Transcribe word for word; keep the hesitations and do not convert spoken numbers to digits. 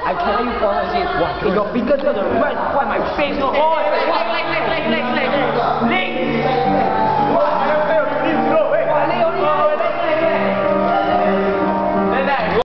I tell you honestly, if your finger to the right, why my